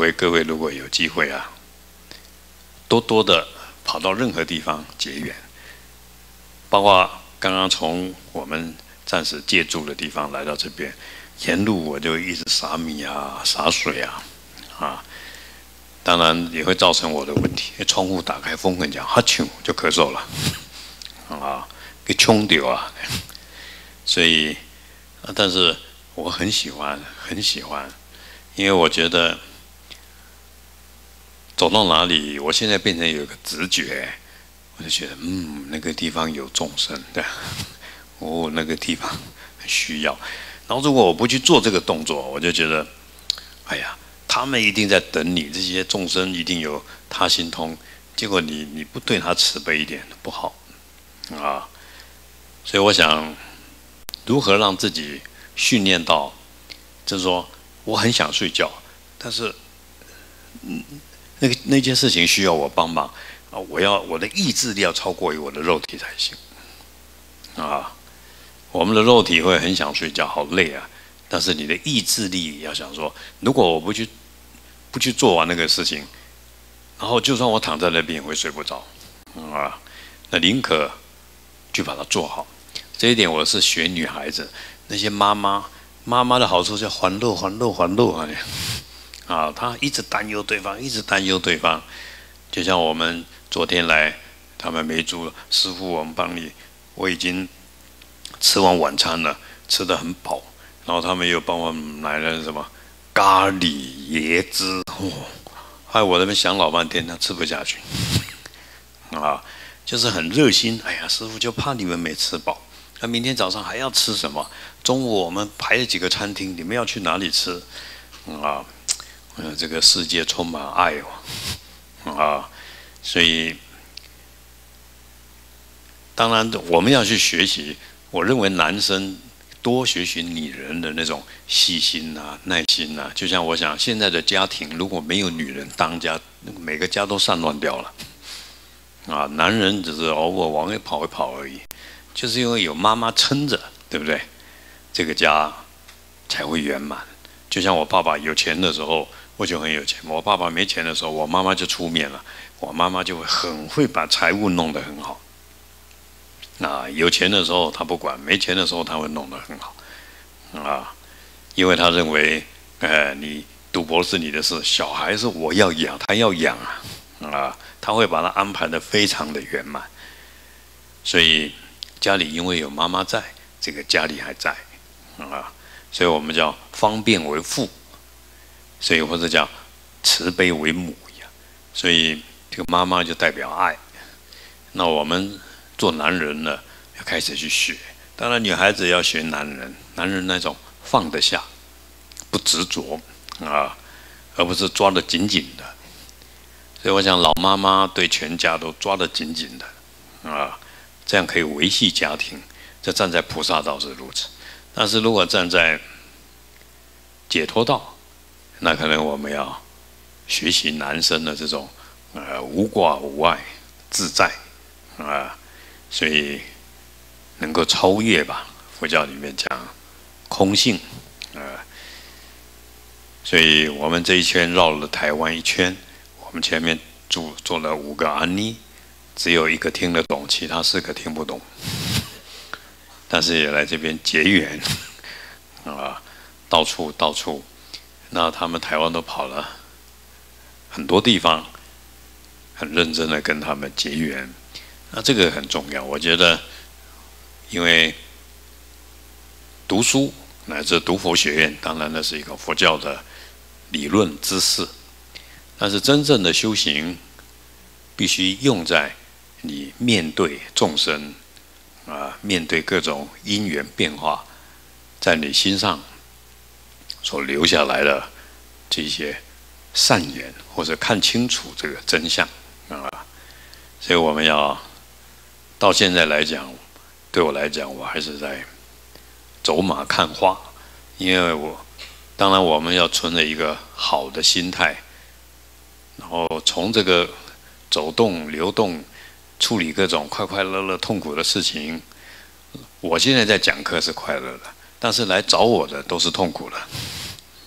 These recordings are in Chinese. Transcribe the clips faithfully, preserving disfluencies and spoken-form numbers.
会各位如果有机会啊，多多的跑到任何地方结缘，包括刚刚从我们暂时借住的地方来到这边，沿路我就一直撒米啊、洒水啊，啊，当然也会造成我的问题，窗户打开，风很强，哈啾就咳嗽了，啊，给冲掉啊，所以，但是我很喜欢，很喜欢，因为我觉得走到哪里，我现在变成有一个直觉，我就觉得，嗯，那个地方有众生，对，哦，那个地方很需要。然后如果我不去做这个动作，我就觉得，哎呀，他们一定在等你，这些众生一定有他心通，结果你你不对他慈悲一点不好啊。所以我想，如何让自己训练到，就是说，我很想睡觉，但是，嗯，那个那件事情需要我帮忙啊，我要我的意志力要超过于我的肉体才行啊。我们的肉体会很想睡觉，好累啊！但是你的意志力要想说，如果我不去不去做完那个事情，然后就算我躺在那边也会睡不着啊。那宁可去把它做好。这一点我是学女孩子，那些妈妈，妈妈的好处叫还乐还乐还乐啊！啊，她一直担忧对方，一直担忧对方。就像我们昨天来，他们没租了，师傅，我们帮你，我已经吃完晚餐了，吃得很饱，然后他们又帮我买了什么咖喱椰汁，哦，害我那边想老半天，他吃不下去，啊，就是很热心。哎呀，师傅就怕你们没吃饱，那明天早上还要吃什么？中午我们排了几个餐厅，你们要去哪里吃？啊，这个世界充满爱哦，啊，所以当然我们要去学习。我认为男生多学习女人的那种细心啊、耐心啊，就像我想现在的家庭如果没有女人当家，每个家都散乱掉了。啊，男人只是偶尔往外跑一跑而已，就是因为有妈妈撑着，对不对？这个家才会圆满。就像我爸爸有钱的时候，我就很有钱；我爸爸没钱的时候，我妈妈就出面了，我妈妈就会很会把财务弄得很好。啊，有钱的时候他不管，没钱的时候他会弄得很好，啊，因为他认为，呃，你赌博是你的事，小孩是我要养，他要养啊，啊，他会把他安排得非常的圆满，所以家里因为有妈妈在，这个家里还在，啊，所以我们叫方便为父，所以或者叫慈悲为母一样，所以这个妈妈就代表爱，那我们做男人呢，要开始去学。当然，女孩子要学男人，男人那种放得下，不执着啊，而不是抓得紧紧的。所以，我想老妈妈对全家都抓得紧紧的啊，这样可以维系家庭。这站在菩萨道是如此，但是如果站在解脱道，那可能我们要学习男生的这种呃无挂无碍、自在啊。所以能够超越吧，佛教里面讲空性，啊、呃，所以我们这一圈绕了台湾一圈，我们前面做做了五个安妮，只有一个听得懂，其他四个听不懂，但是也来这边结缘，啊，到处到处，那他们台湾都跑了很多地方，很认真的跟他们结缘。那这个很重要，我觉得，因为读书乃至读佛学院，当然那是一个佛教的理论知识，但是真正的修行，必须用在你面对众生啊，面对各种因缘变化，在你心上所留下来的这些善缘，或者看清楚这个真相啊，所以我们要。到现在来讲，对我来讲，我还是在走马看花，因为我当然我们要存着一个好的心态，然后从这个走动、流动、处理各种快快乐乐、痛苦的事情。我现在在讲课是快乐的，但是来找我的都是痛苦的，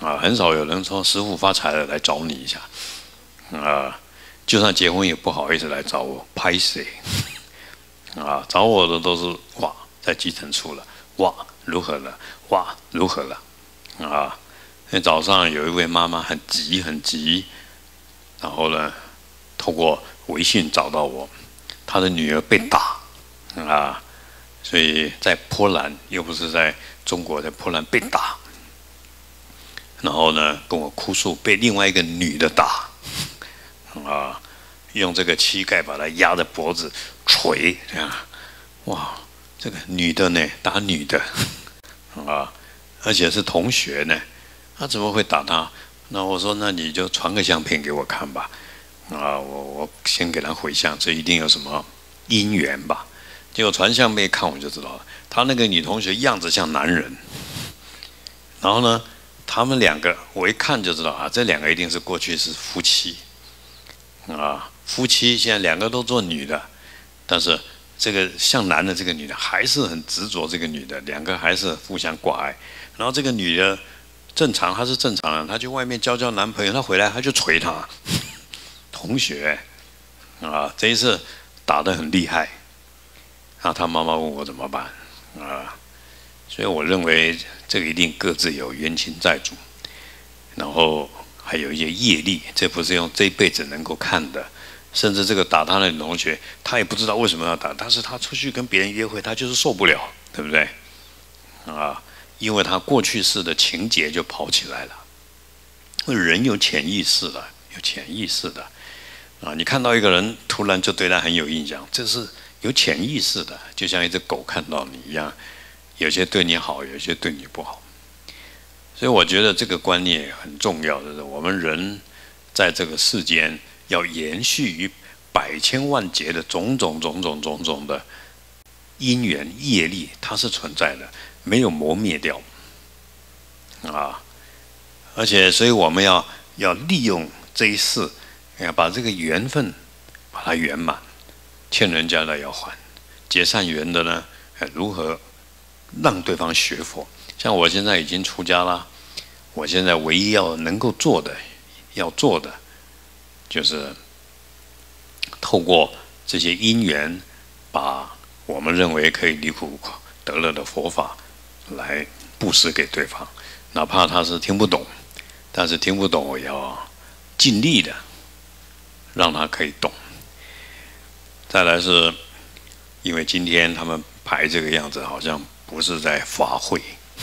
啊，很少有人说师父发财了来找你一下啊，就算结婚也不好意思来找我，拍谁啊？找我的都是哇，在基层处了，哇如何了，哇如何了啊？那早上有一位妈妈很急很急，然后呢，透过微信找到我，她的女儿被打啊，所以在波兰，又不是在中国，在波兰被打，然后呢跟我哭诉被另外一个女的打啊，用这个膝盖把她压着脖子捶，这样，哇，这个女的呢打女的啊，而且是同学呢。他怎么会打他？那我说，那你就传个相片给我看吧。啊，我我先给他回相，这一定有什么因缘吧。结果传相片一看，我就知道了，他那个女同学样子像男人。然后呢，他们两个我一看就知道啊，这两个一定是过去是夫妻。啊，夫妻现在两个都做女的，但是这个像男的这个女的还是很执着这个女的，两个还是互相挂碍。然后这个女的。正常，他是正常人，他去外面交交男朋友，他回来他就捶他同学啊，这一次打得很厉害，然后他妈妈问我怎么办啊，所以我认为这个一定各自有冤亲债主，然后还有一些业力，这不是用这一辈子能够看的，甚至这个打他的女同学，他也不知道为什么要打，但是他出去跟别人约会，他就是受不了，对不对啊？因为他过去式的情节就跑起来了，人有潜意识的，有潜意识的啊！你看到一个人，突然就对他很有印象，这是有潜意识的，就像一只狗看到你一样，有些对你好，有些对你不好。所以我觉得这个观念很重要，就是我们人在这个世间要延续于百千万劫的种种种种种种的因缘业力，它是存在的。没有磨灭掉啊！而且，所以我们要要利用这一世，要把这个缘分把它圆满。欠人家的要还，结善缘的呢，如何让对方学佛？像我现在已经出家了，我现在唯一要能够做的，要做的，就是透过这些因缘，把我们认为可以离苦得乐的佛法。来布施给对方，哪怕他是听不懂，但是听不懂我要尽力的让他可以懂。再来是，因为今天他们排这个样子，好像不是在法会，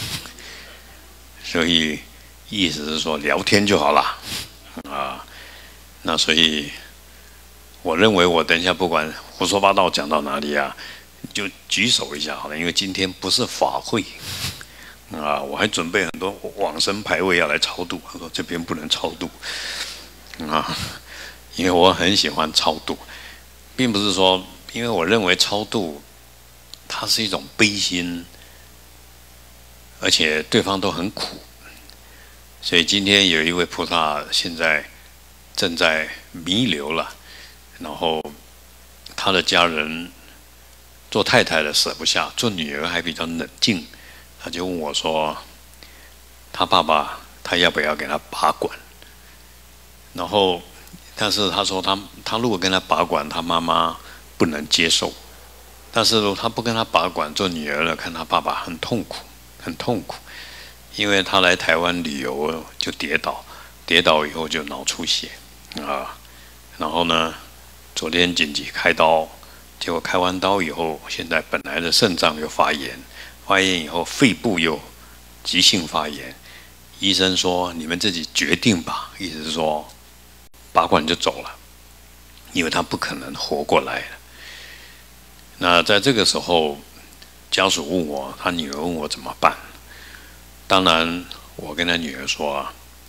所以意思是说聊天就好了啊。那所以我认为我等一下不管胡说八道讲到哪里啊。就举手一下好了，因为今天不是法会啊，我还准备很多往生牌位要来超度。他说这边不能超度啊，因为我很喜欢超度，并不是说，因为我认为超度它是一种悲心，而且对方都很苦，所以今天有一位菩萨现在正在弥留了，然后他的家人。做太太的舍不下，做女儿还比较冷静，他就问我说：“他爸爸他要不要给他拔管？”然后，但是他说他他如果跟他拔管，他妈妈不能接受。但是如果他不跟他拔管，做女儿了，看他爸爸很痛苦，很痛苦，因为他来台湾旅游就跌倒，跌倒以后就脑出血啊，然后呢，昨天紧急开刀。结果开完刀以后，现在本来的肾脏又发炎，发炎以后肺部又急性发炎。医生说：“你们自己决定吧。”意思是说，拔管就走了，因为他不可能活过来了。那在这个时候，家属问我，他女儿问我怎么办。当然，我跟他女儿说：“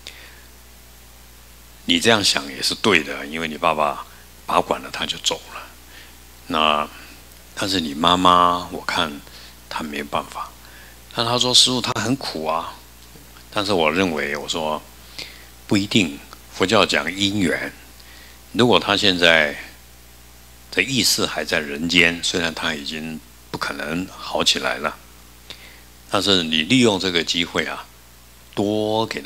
你这样想也是对的，因为你爸爸拔管了，他就走了。”那，但是你妈妈，我看她没有办法。但她说：“师父，她很苦啊。”但是我认为，我说不一定。佛教讲因缘，如果她现在的意识还在人间，虽然她已经不可能好起来了，但是你利用这个机会啊，多给她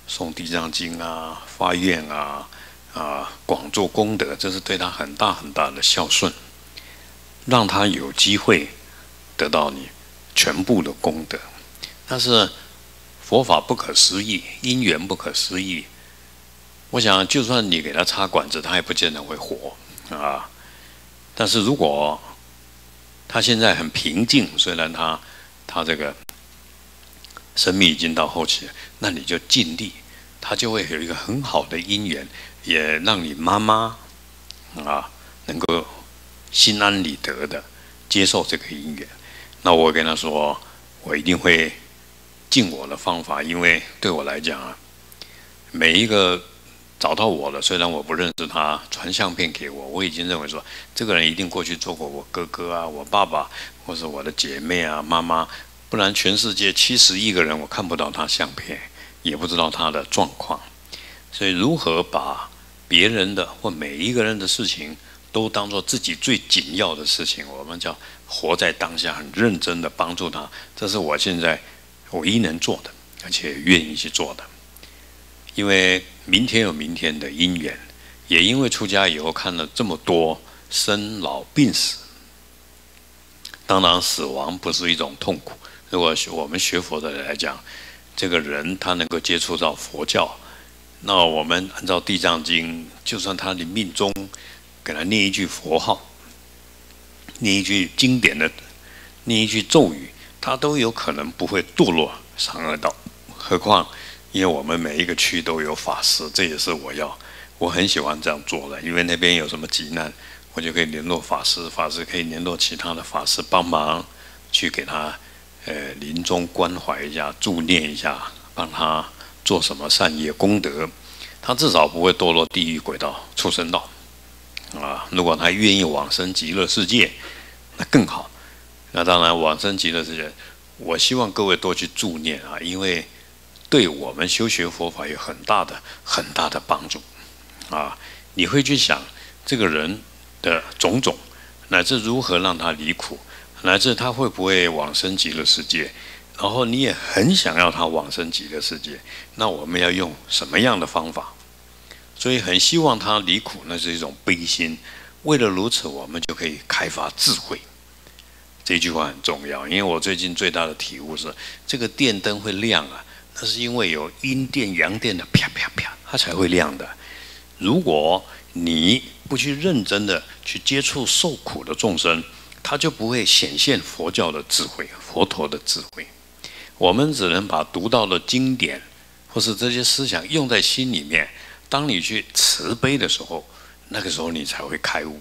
诵地藏经啊、发愿啊、啊广做功德，这是对他很大很大的孝顺，让他有机会得到你全部的功德。但是佛法不可思议，因缘不可思议。我想，就算你给他插管子，他也不见得会活啊。但是如果他现在很平静，虽然他他这个生命已经到后期了，那你就尽力，他就会有一个很好的因缘，也让你妈妈啊能够心安理得的接受这个因缘。那我跟他说，我一定会尽我的方法，因为对我来讲啊，每一个找到我了，虽然我不认识他，传相片给我，我已经认为说，这个人一定过去做过我哥哥啊、我爸爸，或是我的姐妹啊、妈妈，不然全世界七十亿个人，我看不到他相片，也不知道他的状况。所以，如何把别人的或每一个人的事情都当作自己最紧要的事情，我们叫活在当下，很认真的帮助他，这是我现在唯一能做的，而且愿意去做的。因为明天有明天的因缘，也因为出家以后看了这么多生老病死，当然死亡不是一种痛苦。如果我们学佛的人来讲，这个人他能够接触到佛教，那我们按照地藏经，就算他临命终给他念一句佛号，念一句经典的，念一句咒语，他都有可能不会堕落三恶道。何况因为我们每一个区都有法师，这也是我要我很喜欢这样做的。因为那边有什么急难，我就可以联络法师，法师可以联络其他的法师帮忙去给他呃临终关怀一下，助念一下，帮他做什么善业功德，他至少不会堕落地狱、鬼道、畜生道啊。如果他愿意往生极乐世界，那更好。那当然往生极乐世界，我希望各位多去助念啊，因为对我们修学佛法有很大的很大的帮助啊！你会去想这个人的种种，乃至如何让他离苦，乃至他会不会往生极乐世界，然后你也很想要他往生极乐世界，那我们要用什么样的方法？所以很希望他离苦，那是一种悲心。为了如此，我们就可以开发智慧。这句话很重要，因为我最近最大的体悟是，这个电灯会亮啊。那是因为有阴电、阳电的啪啪啪，它才会亮的。如果你不去认真的去接触受苦的众生，它就不会显现佛教的智慧、佛陀的智慧。我们只能把读到的经典或是这些思想用在心里面。当你去慈悲的时候，那个时候你才会开悟。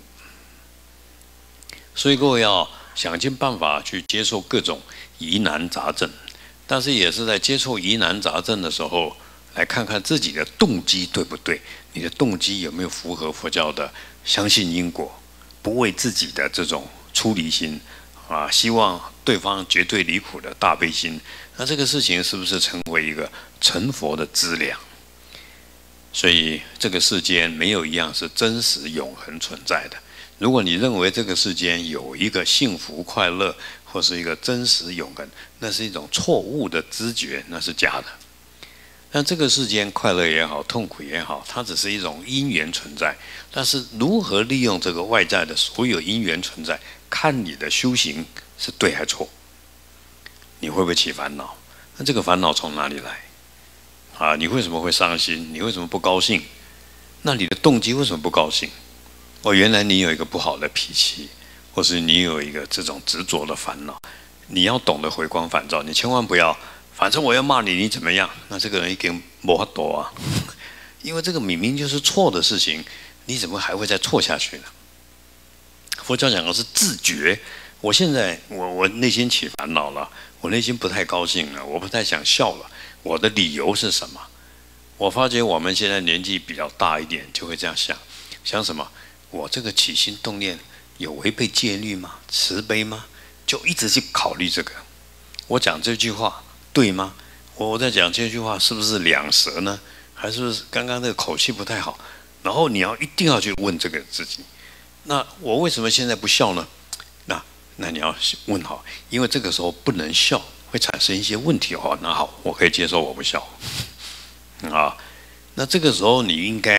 所以各位要想尽办法去接受各种疑难杂症。但是也是在接触疑难杂症的时候，来看看自己的动机对不对，你的动机有没有符合佛教的相信因果、不为自己的这种出离心啊，希望对方绝对离苦的大悲心，那这个事情是不是成为一个成佛的资粮？所以这个世间没有一样是真实永恒存在的。如果你认为这个世间有一个幸福快乐，或是一个真实永恒，那是一种错误的知觉，那是假的。那这个世间快乐也好，痛苦也好，它只是一种因缘存在。但是如何利用这个外在的所有因缘存在，看你的修行是对还错。你会不会起烦恼？那这个烦恼从哪里来？啊，你为什么会伤心？你为什么不高兴？那你的动机为什么不高兴？哦，原来你有一个不好的脾气。或是你有一个这种执着的烦恼，你要懂得回光返照，你千万不要，反正我要骂你，你怎么样？那这个人一定没法度啊，因为这个明明就是错的事情，你怎么还会再错下去呢？佛教讲的是自觉。我现在我我内心起烦恼了，我内心不太高兴了，我不太想笑了，我的理由是什么？我发觉我们现在年纪比较大一点，就会这样想，想什么？我这个起心动念有违背戒律吗？慈悲吗？就一直去考虑这个。我讲这句话对吗？我在讲这句话是不是两舌呢？还是刚刚那个口气不太好？然后你要一定要去问这个自己。那我为什么现在不笑呢？那那你要问好，因为这个时候不能笑，会产生一些问题的话，那好，我可以接受我不笑。 啊。那这个时候你应该